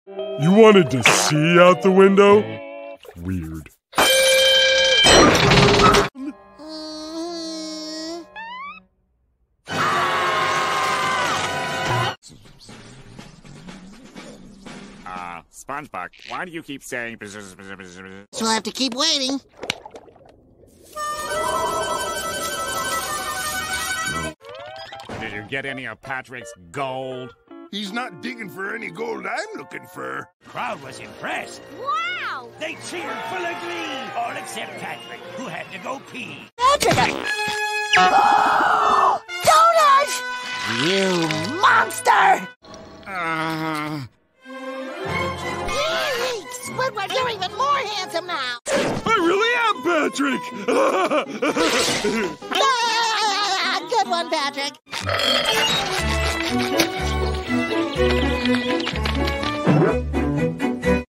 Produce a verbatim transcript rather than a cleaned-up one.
You wanted to see out the window? Weird. Uh, SpongeBob, why do you keep saying... So I have to keep waiting. Did you get any of Patrick's gold? He's not digging for any gold I'm looking for. Crowd was impressed. Wow! They cheered full of glee, all except Patrick, who had to go pee. Patrick! Oh! Donut! You monster! Uh... Squidward, you're even more handsome now. I really am Patrick! Ah, good one, Patrick.